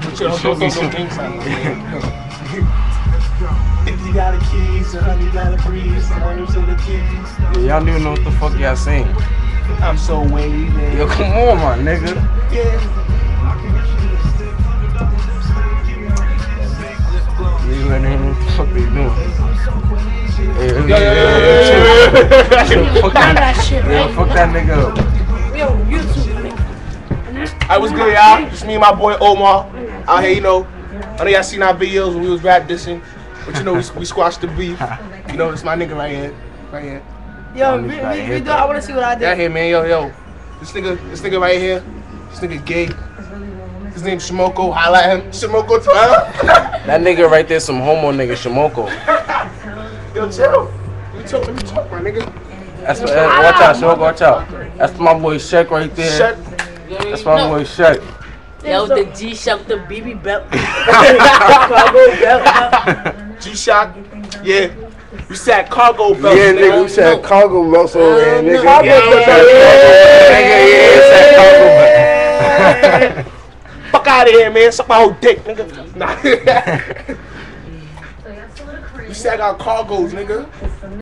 Don't throw no things out. If you got a keys, $100 breeze, terms of the keys. Yeah, y'all don't even know what the fuck y'all saying. I'm so wavy. Yo, come on, my nigga. Yeah. Niggas ain't even know what the fuck they doing. Hey, fuck that shit, right? Fuck that nigga up. Yo, YouTube. I was good, y'all. Just me and my boy Omar out here, you know. I know y'all seen our videos when we was rap dissing, but you know we squashed the beef. You know, it's my nigga right here, right here. Yo, I want to see what I did. Yeah, here, man, yo. This nigga right here. This nigga gay. His name's Shimoko. Highlight him. Shimoko 12. That nigga right there, some homo nigga, Shimoko. Yo, chill. Let me talk, my nigga. That's watch out, Shimoko, watch out. That's my boy Shaq right there. Shut. That's my boy Shaq. Yo, the G-Shock, the BB belt. Cargo belt. G-Shock. Yeah. We said cargo belt. Yeah, nigga, we said cargo belt, so yeah, nigga. Cargo belt. Fuck out of here, man. Suck my whole dick, nigga. Nah. We said I got cargos, nigga.